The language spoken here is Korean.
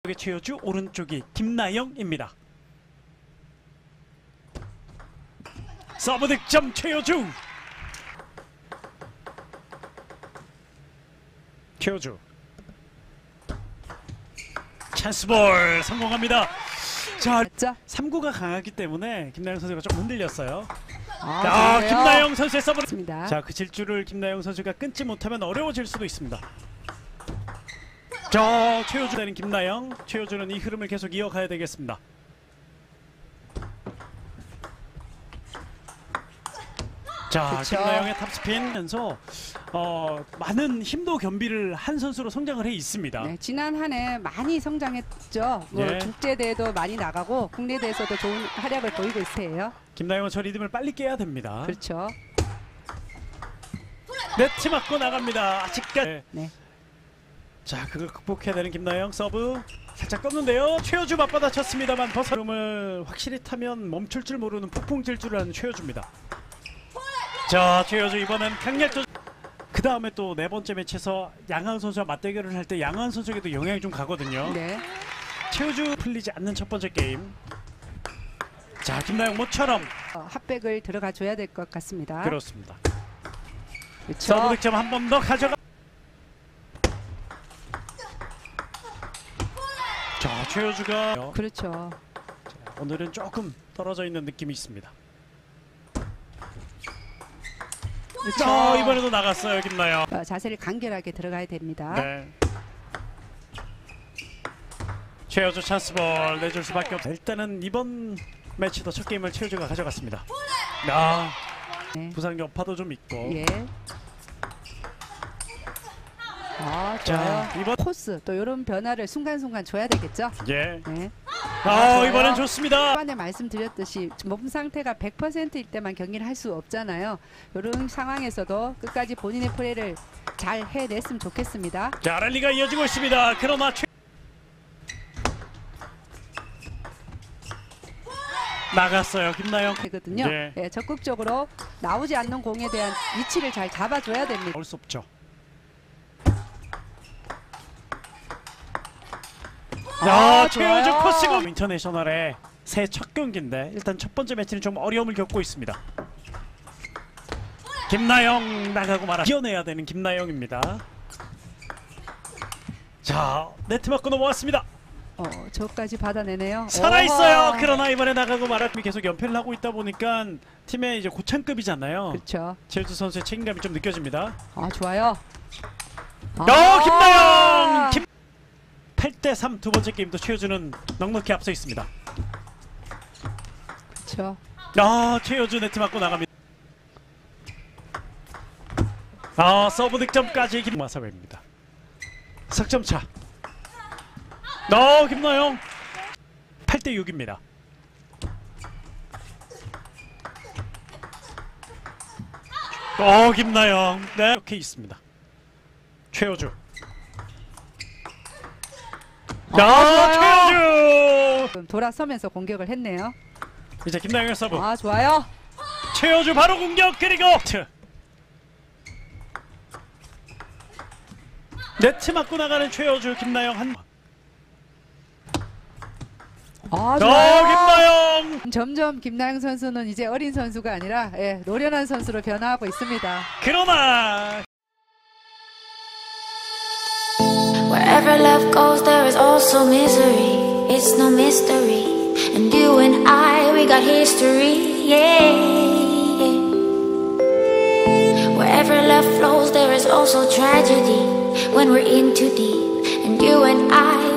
최효주, 오른쪽이 김나영입니다. 서브 득점 최효주. 최효주 찬스볼 성공합니다. 자, 3구가 강하기 때문에 김나영 선수가 좀 흔들렸어요. 김나영 선수의 서브입니다. 자, 그 질주를 김나영 선수가 끊지 못하면 어려워질 수도 있습니다. 자, 최효주 되는 김나영. 최효주는 이 흐름을 계속 이어가야 되겠습니다. 자, 그쵸. 김나영의 탑스핀면서 많은 힘도 겸비를 한 선수로 성장을 해 있습니다. 네, 지난 한 해 많이 성장했죠. 국제대회도 많이 나가고 국내대회에서도 좋은 활약을 보이고 있어요. 김나영은 저 리듬을 빨리 깨야 됩니다. 그렇죠. 네트 맞고 나갑니다. 아직까지. 네. 자, 그걸 극복해야 되는 김나영. 서브 살짝 떴는데요. 최효주 맞받아쳤습니다만 버스름을 확실히 타면 멈출 줄 모르는 폭풍 질주를 하는 최효주입니다. 자, 최효주 이번엔 강렬조. 그 다음에 또 네 번째 매치에서 양하은 선수와 맞대결을 할 때 양하은 선수에게도 영향이 좀 가거든요. 네. 최효주 풀리지 않는 첫 번째 게임. 자, 김나영 모처럼 핫백을 들어가 줘야 될 것 같습니다. 그렇습니다. 그쵸? 서브 득점 한 번 더 가져가. 자, 최효주가 그렇죠. 자, 오늘은 조금 떨어져 있는 느낌이 있습니다. 그렇죠. 이번에도 나갔어요, 김나영. 자세를 간결하게 들어가야 됩니다. 네. 최효주 찬스볼 내줄 수밖에 없어요. 일단은 이번 매치도 첫 게임을 최효주가 가져갔습니다. 네. 부상 여파도 좀 있고. 예. 자, 이번 코스 또 이런 변화를 순간순간 줘야 되겠죠. 예. 네. 이번엔 좋습니다. 초반에 말씀드렸듯이 몸 상태가 100%일 때만 경기를 할 수 없잖아요. 이런 상황에서도 끝까지 본인의 플레이를 잘 해냈으면 좋겠습니다. 자, 랠리가 이어지고 있습니다. 그러나 나갔어요, 김나영. 되거든요. 네. 네, 적극적으로 나오지 않는 공에 대한 위치를 잘 잡아줘야 됩니다. 나올 수 없죠. 최효주 코스고 인터내셔널의 새 첫 경기인데 일단 첫 번째 매치는 좀 어려움을 겪고 있습니다. 김나영 나가고 말아 이겨내야 되는 김나영입니다. 자, 네트 맞고 넘어왔습니다. 저까지 받아내네요. 살아있어요. 그러나 이번에 나가고 말아 계속 연패를 하고 있다 보니까 팀의 이제 고참급이잖아요. 그렇죠. 최효주 선수의 책임감이 좀 느껴집니다. 좋아요. 김나영! 8대3 두 번째 게임도 최효주는 넉넉히 앞서 있습니다. 그렇죠. 최효주 네트 맞고 나갑니다. 서브 득점까지 김마사회입니다. 석점차. 김나영 8대6입니다. 김나영 네, 이렇게 있습니다. 최효주. 최효주 돌아서면서 공격을 했네요. 이제 김나영의 서브. 좋아요. 최효주 바로 공격. 그리고 네트 맞고 나가는 최효주. 김나영 한 김나영. 점점 김나영 선수는 이제 어린 선수가 아니라 노련한 선수로 변화하고 있습니다. 그러나 Wherever love goes, there is also misery. It's no mystery. And you and I, we got history. Yeah. Wherever love flows, there is also tragedy. When we're in too deep. And you and I,